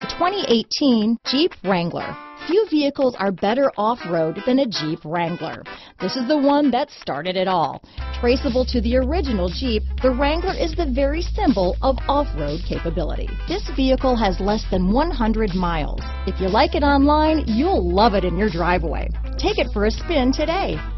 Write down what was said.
2018 Jeep Wrangler. Few vehicles are better off-road than a Jeep Wrangler. This is the one that started it all. Traceable to the original Jeep, the Wrangler is the very symbol of off-road capability. This vehicle has less than 100 miles. If you like it online, you'll love it in your driveway. Take it for a spin today.